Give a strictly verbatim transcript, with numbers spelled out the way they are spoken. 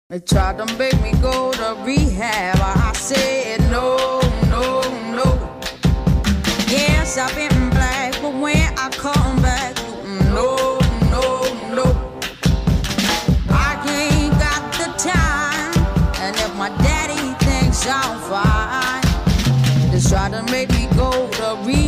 They tried to make me go to rehab. I said no, no, no. Yes, I've been black, but when I come back, no, no, no. I ain't got the time, and if my daddy thinks I'm fine, they tried to make me go to rehab.